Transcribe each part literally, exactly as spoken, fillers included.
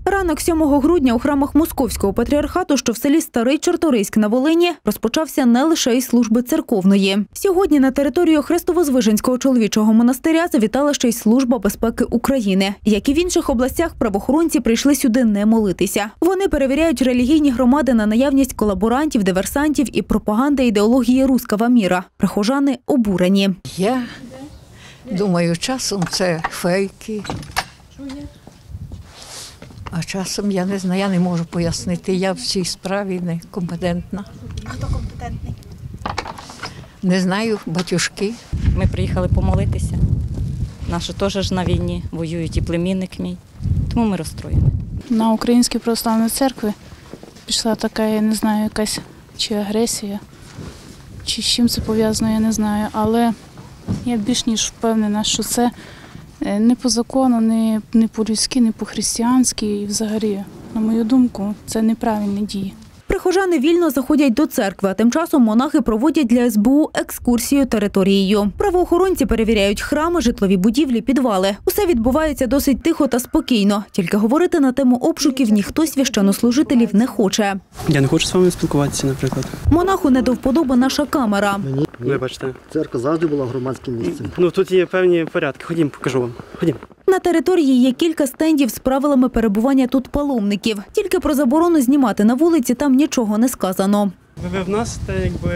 Ранок сьомого грудня у храмах Московського патріархату, що в селі Старий Чорторийськ на Волині, розпочався не лише із служби церковної. Сьогодні на територію Хрестово-Звиженського чоловічого монастиря завітала ще й Служба безпеки України. Як і в інших областях, правоохоронці прийшли сюди не молитися. Вони перевіряють релігійні громади на наявність колаборантів, диверсантів і пропаганди ідеології «руского міра». Прихожани обурені. Я думаю, часом це фейки. А часом, я не знаю, я не можу пояснити. Я в цій справі не компетентна. А хто компетентний? Не знаю, батюшки. Ми приїхали помолитися. Наші теж ж на війні воюють, і племінник мій. Тому ми розстроєні. На Українській православній церкві пішла така, я не знаю, якась чи агресія, чи з чим це пов'язано, я не знаю. Але я більш ніж впевнена, що це не по закону, не, не по-людськи, не по-християнськи. І взагалі, на мою думку, це неправильні дії. Прихожани вільно заходять до церкви, а тим часом монахи проводять для ес бе у екскурсію територією. Правоохоронці перевіряють храми, житлові будівлі, підвали. Усе відбувається досить тихо та спокійно. Тільки говорити на тему обшуків ніхто священнослужителів не хоче. Я не хочу з вами спілкуватися, наприклад. Монаху не до вподоби наша камера. Вибачте. Церква завжди була громадським місцем. Ну, тут є певні порядки. Ходім, покажу вам. Ходім. На території є кілька стендів з правилами перебування тут паломників. Тільки про заборону знімати на вулиці там нічого не сказано. Ви в нас, це якби,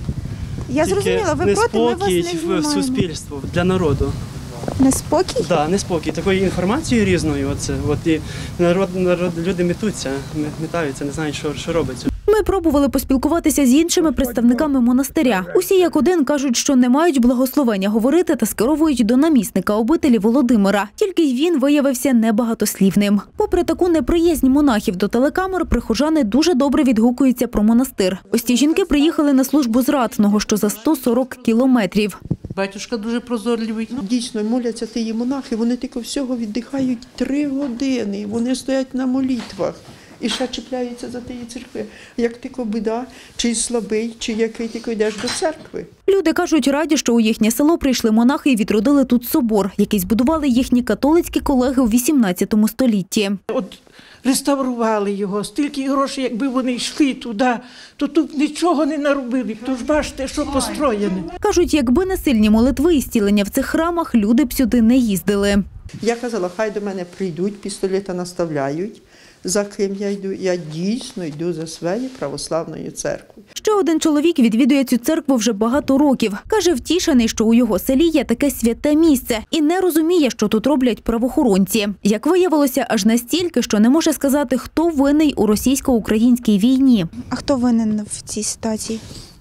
Я зрозуміла, ви проти, ми вас не неспокій знімаємо. в суспільстві, для народу. Неспокій? Так, да, неспокій. Такою інформацією різною, оце, от, і народ, народ, люди метуться, метаються, не знають, що, що робиться. Ми пробували поспілкуватися з іншими представниками монастиря. Усі як один кажуть, що не мають благословення говорити та скеровують до намісника обителі Володимира. Тільки й він виявився небагатослівним. Попри таку неприязнь монахів до телекамер, прихожани дуже добре відгукуються про монастир. Ось ці жінки приїхали на службу з Ратного, що за сто сорок кілометрів. Батюшка дуже прозорливий. Дійсно, моляться ті монахи, вони тільки всього віддихають три години, вони стоять на молитвах і ще чіпляються за тієї церкви. Як тільки біда, чи слабий, чи який тільки йдеш до церкви. Люди кажуть, раді, що у їхнє село прийшли монахи і відродили тут собор, який збудували їхні католицькі колеги у вісімнадцятому столітті. От реставрували його, стільки грошей, якби вони йшли туди, то тут нічого не наробили. Тож бачите, що построєне. Кажуть, якби не сильні молитви і зцілення в цих храмах, люди б сюди не їздили. Я казала, хай до мене прийдуть, пістолета наставляють, за ким я йду. Я дійсно йду за своєю православною церквою. Ще один чоловік відвідує цю церкву вже багато років. Каже, втішений, що у його селі є таке святе місце і не розуміє, що тут роблять правоохоронці. Як виявилося, аж настільки, що не може сказати, хто винний у російсько-українській війні. А хто винен в цій ситуації?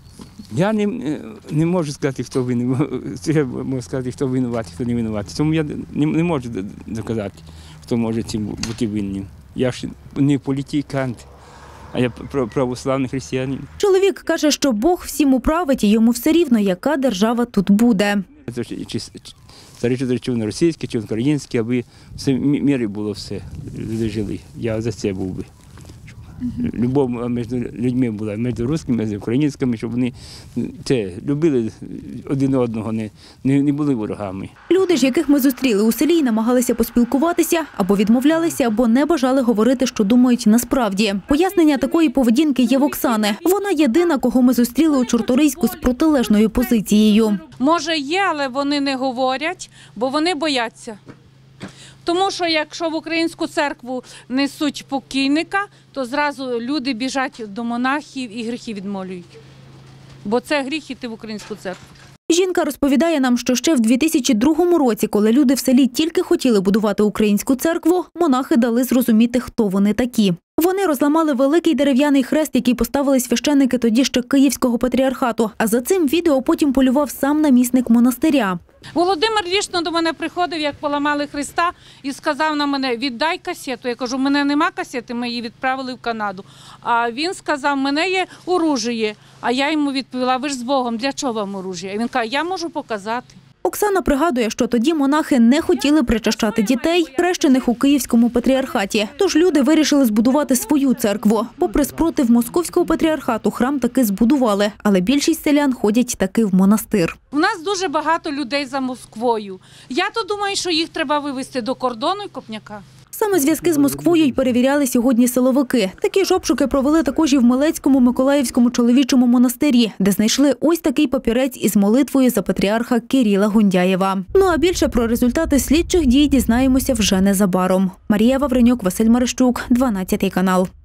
Я не, не можу сказати, хто винен. Я можу сказати, хто винуватий, хто не винуватий. Тому я не, не можу доказати, хто може цим бути винним. Я ж не політикант, а я православний християнин. Чоловік каже, що Бог всім управить і йому все рівно, яка держава тут буде. Чи старий чи він російський, чи він український, аби в мірі було все, люди жили. Я за це був би. Любов між людьми була, між русскими, між українськими, щоб вони це, любили один одного, не, не, не були ворогами. Люди ж, яких ми зустріли у селі, намагалися поспілкуватися, або відмовлялися, або не бажали говорити, що думають насправді. Пояснення такої поведінки є в Оксани. Вона єдина, кого ми зустріли у Чорторийську з протилежною позицією. Може є, але вони не говорять, бо вони бояться. Тому що якщо в українську церкву несуть покійника, то зразу люди біжать до монахів і гріхи відмолюють. Бо це гріх іти в українську церкву. Жінка розповідає нам, що ще в дві тисячі другому році, коли люди в селі тільки хотіли будувати українську церкву, монахи дали зрозуміти, хто вони такі. Вони розламали великий дерев'яний хрест, який поставили священники тоді ще Київського патріархату. А за цим відео потім полював сам намісник монастиря. Володимир лічно до мене приходив, як поламали хреста, і сказав на мене, віддай касету. Я кажу, у мене нема касети, ми її відправили в Канаду. А він сказав, у мене є оружие. А я йому відповіла, ви ж з Богом, для чого вам оружие? І він каже, я можу показати. Оксана пригадує, що тоді монахи не хотіли причащати дітей, хрещених у Київському патріархаті. Тож люди вирішили збудувати свою церкву. Попри спротив Московського патріархату, храм таки збудували, але більшість селян ходять таки в монастир. У нас дуже багато людей за Москвою. Я то думаю, що їх треба вивезти до кордону і Копняка. Саме зв'язки з Москвою й перевіряли сьогодні силовики. Такі ж обшуки провели також і в Милецькому Миколаївському чоловічому монастирі, де знайшли ось такий папірець із молитвою за патріарха Кирила Гундяєва. Ну а більше про результати слідчих дій дізнаємося вже незабаром. Марія Вавренюк, Василь Марищук, дванадцятий канал.